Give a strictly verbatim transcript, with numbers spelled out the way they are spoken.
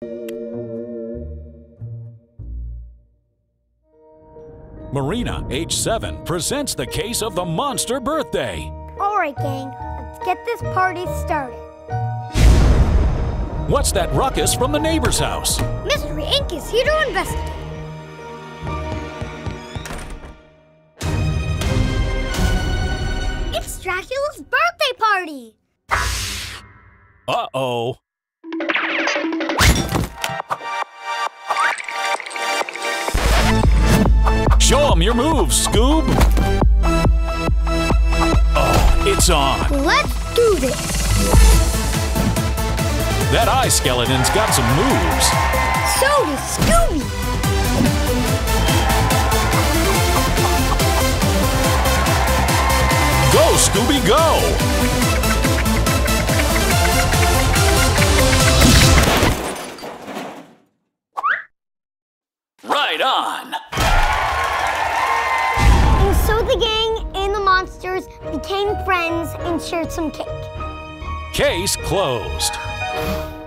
Marina, age seven, presents the case of the monster birthday. All right, gang, let's get this party started. What's that ruckus from the neighbor's house? Mystery Incorporated is here to investigate. It's Dracula's birthday party! Uh-oh. Show 'em your moves, Scoob! Oh, it's on! Let's do this! That eye skeleton's got some moves. So does Scooby! Go, Scooby, go! Right on! And so the gang and the monsters became friends and shared some cake. Case closed.